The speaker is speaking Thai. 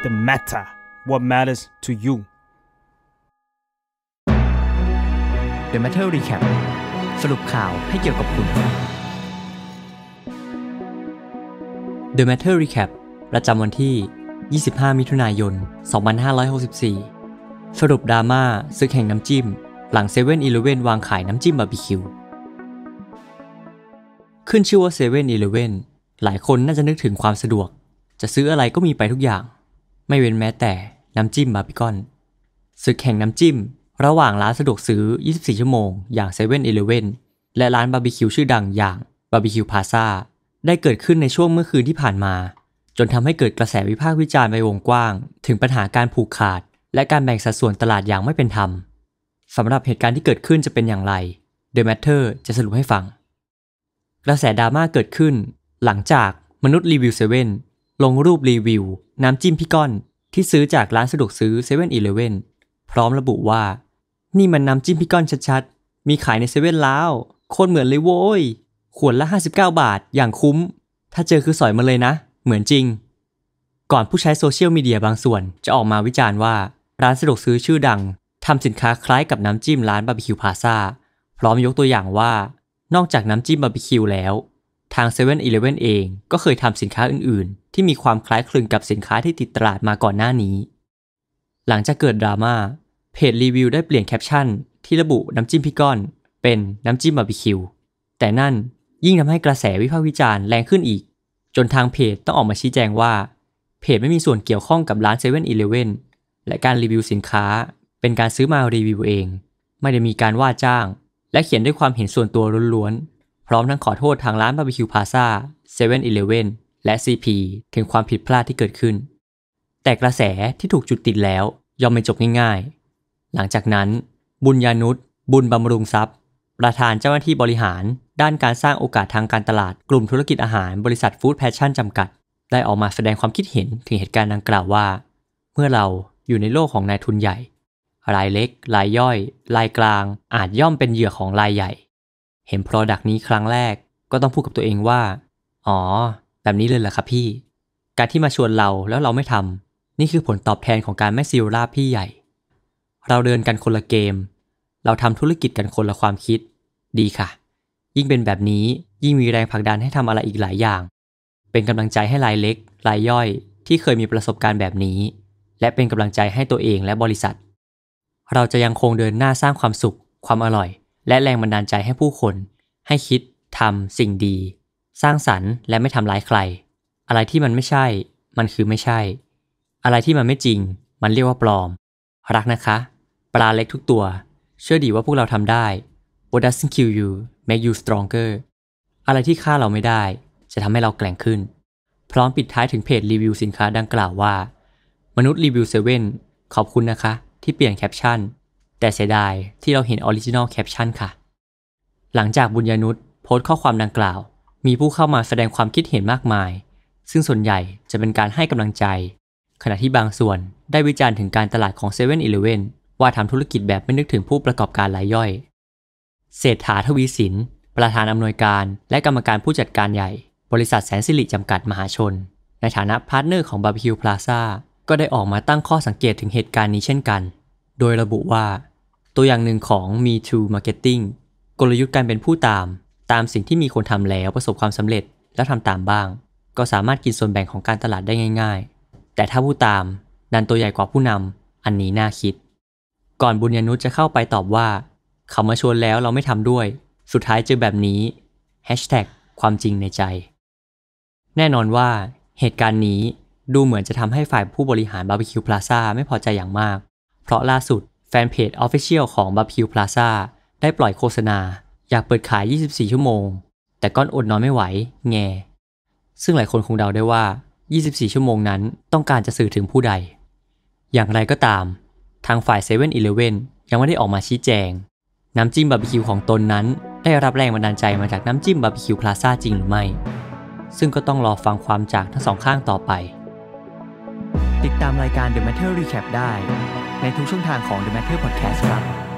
doesn't matter what matters to you The Matter Recap สรุปข่าวให้เกี่ยวกับคุณ The Matter Recap ประจำวันที่ 25 มิถุนายน 2564 สรุปดราม่าศึกแห่งน้ำจิ้มหลัง 7-Eleven วางขายน้ำจิ้มบาร์บีคิวขึ้นชื่อว่า 7-Eleven หลายคนน่าจะนึกถึงความสะดวกจะซื้ออะไรก็มีไปทุกอย่างไม่เว้นแม้แต่น้ำจิ้มบาร์บีคอนศึกแห่งน้ำจิ้มระหว่างร้านสะดวกซื้อ 24 ชั่วโมงอย่าง 7-Eleven และร้านบาร์บีคิวชื่อดังอย่างบาร์บีคิวพลาซ่าได้เกิดขึ้นในช่วงเมื่อคืนที่ผ่านมาจนทำให้เกิดกระแสวิพากษ์วิจารณ์ไปวงกว้างถึงปัญหาการผูกขาดและการแบ่งสัดส่วนตลาดอย่างไม่เป็นธรรมสำหรับเหตุการณ์ที่เกิดขึ้นจะเป็นอย่างไร The Matter จะสรุปให้ฟังกระแสดราม่าเกิดขึ้นหลังจากมนุษย์รีวิว7ลงรูปรีวิวน้ำจิ้มพี่ก้อนที่ซื้อจากร้านสะดวกซื้อ 7-Eleven พร้อมระบุว่านี่มันน้ำจิ้มพี่ก้อนชัดๆมีขายในเซเว่นแล้วโคตรเหมือนเลยโว้ยขวดละ59 บาทอย่างคุ้มถ้าเจอคือสอยมาเลยนะเหมือนจริงก่อนผู้ใช้โซเชียลมีเดียบางส่วนจะออกมาวิจารณ์ว่าร้านสะดวกซื้อชื่อดังทำสินค้าคล้ายกับน้ำจิ้มร้านบาร์บีคิวพลาซ่าพร้อมยกตัวอย่างว่านอกจากน้ำจิ้มบาร์บีคิวแล้วทาง 7-Eleven เองก็เคยทำสินค้าอื่นๆที่มีความคล้ายคลึงกับสินค้าที่ติดตลาดมาก่อนหน้านี้หลังจากเกิดดราม่าเพจรีวิวได้เปลี่ยนแคปชั่นที่ระบุน้ำจิ้มพี่ก้อนเป็นน้ำจิ้มบาร์บีคิวแต่นั่นยิ่งทำให้กระแสวิพากษ์วิจารณ์แรงขึ้นอีกจนทางเพจต้องออกมาชี้แจงว่าเพจไม่มีส่วนเกี่ยวข้องกับร้าน 7-Eleven และการรีวิวสินค้าเป็นการซื้อมารีวิวเองไม่ได้มีการว่าจ้างและเขียนด้วยความเห็นส่วนตัวล้วนๆพร้อมทั้งขอโทษทางร้านบาร์บีคิวพลาซ่า 7-Eleven และ CP ถึงความผิดพลาดที่เกิดขึ้นแต่กระแสที่ถูกจุดติดแล้วย่อมไม่จบง่ายๆหลังจากนั้นบุญญานุชบุญบำรุงทรัพย์ประธานเจ้าหน้าที่บริหารด้านการสร้างโอกาสทางการตลาดกลุ่มธุรกิจอาหารบริษัทฟู้ดแพชชั่นจำกัดได้ออกมาแสดงความคิดเห็นถึงเหตุการณ์ดังกล่าวว่าเมื่อเราอยู่ในโลกของนายทุนใหญ่รายเล็กรายย่อยรายกลางอาจย่อมเป็นเหยื่อของรายใหญ่เห็น product นี้ครั้งแรกก็ต้องพูดกับตัวเองว่าอ๋อแบบนี้เลยเหรอครับพี่การที่มาชวนเราแล้วเราไม่ทำนี่คือผลตอบแทนของการไม่ซีลราบพี่ใหญ่เราเดินกันคนละเกมเราทำธุรกิจกันคนละความคิดดีค่ะยิ่งเป็นแบบนี้ยิ่งมีแรงผลักดันให้ทำอะไรอีกหลายอย่างเป็นกำลังใจให้รายเล็กรายย่อยที่เคยมีประสบการณ์แบบนี้และเป็นกำลังใจให้ตัวเองและบริษัทเราจะยังคงเดินหน้าสร้างความสุขความอร่อยและแรงบันดาลใจให้ผู้คนให้คิดทำสิ่งดีสร้างสรรค์และไม่ทำร้ายใครอะไรที่มันไม่ใช่มันคือไม่ใช่อะไรที่มันไม่จริงมันเรียกว่าปลอมรักนะคะปลาเล็กทุกตัวเชื่อดีว่าพวกเราทำได้ What doesn't kill you make you stronger อะไรที่ฆ่าเราไม่ได้จะทำให้เราแกร่งขึ้นพร้อมปิดท้ายถึงเพจรีวิวสินค้าดังกล่าวว่ามนุษย์รีวิว7ขอบคุณนะคะที่เปลี่ยนแคปชั่นแต่เสียดายที่เราเห็นออริจินอลแคปชั่นค่ะหลังจากบุญญานุชโพสต์ข้อความดังกล่าวมีผู้เข้ามาแสดงความคิดเห็นมากมายซึ่งส่วนใหญ่จะเป็นการให้กำลังใจขณะที่บางส่วนได้วิจารณ์ถึงการตลาดของ 7-Eleven ว่าทำธุรกิจแบบไม่นึกถึงผู้ประกอบการรายย่อยเศรษฐาทวีสินประธานอำนวยการและกรรมการผู้จัดการใหญ่บริษัทแสนสิริจำกัดมหาชนในฐานะพาร์ทเนอร์ของบาร์บีคิวพลาซ่าก็ได้ออกมาตั้งข้อสังเกตถึงเหตุการณ์นี้เช่นกันโดยระบุว่าตัวอย่างหนึ่งของ Me Too Marketing กลยุทธ์การเป็นผู้ตามสิ่งที่มีคนทำแล้วประสบความสำเร็จแล้วทำตามบ้างก็สามารถกินส่วนแบ่งของการตลาดได้ง่ายๆแต่ถ้าผู้ตามดันตัวใหญ่กว่าผู้นำอันนี้น่าคิดก่อนบุญญานุชจะเข้าไปตอบว่าเขามาชวนแล้วเราไม่ทำด้วยสุดท้ายเจอแบบนี้ ความจริงในใจแน่นอนว่าเหตุการณ์นี้ดูเหมือนจะทำให้ฝ่ายผู้บริหารบาร์บีคิวพลาซ่าไม่พอใจอย่างมากเพราะล่าสุดแฟนเพจ Official ของบาร์บีคิวพลาซ่าได้ปล่อยโฆษณาอยากเปิดขาย24 ชั่วโมงแต่ก้อนอดนอนไม่ไหวแงซึ่งหลายคนคงเดาได้ว่า24 ชั่วโมงนั้นต้องการจะสื่อถึงผู้ใดอย่างไรก็ตามทางฝ่าย 7-Eleven ยังไม่ได้ออกมาชี้แจงน้ำจิ้มบาร์บีคิวของตนนั้นได้รับแรงบันดาลใจมาจากน้ำจิ้มบาร์บีคิวพลาซ่าจริงหรือไม่ซึ่งก็ต้องรอฟังความจากทั้งสองข้างต่อไปติดตามรายการ The Matter Recap ได้ในทุกช่องทางของ The Matter Podcast ครับ